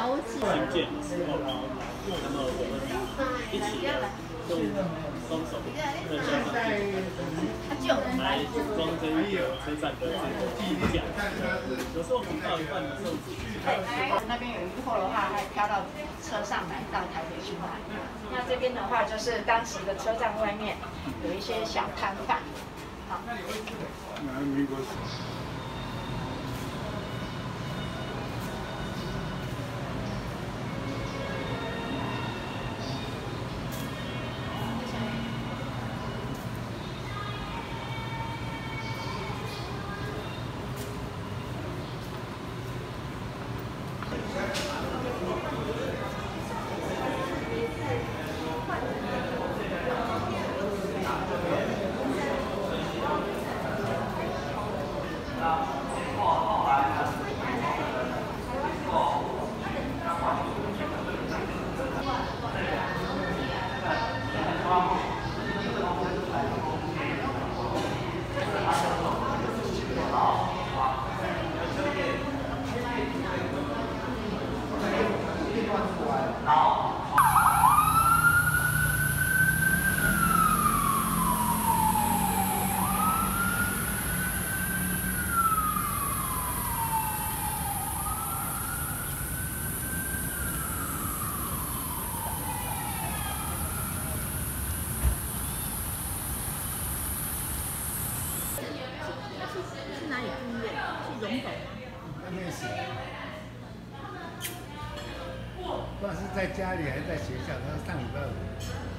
了解。 新建的时候，那么我们一起用双手跟加上来组装这一个车站的这个机架。有时候组到一半的时候， 那边有疑惑的话，还飘到车上来到台北去买。那这边的话，就是当时的车站外面有一些小摊贩。好。 是哪里住院？是荣总吗？ 那边是，不知道是在家里还是在学校，他上礼拜五。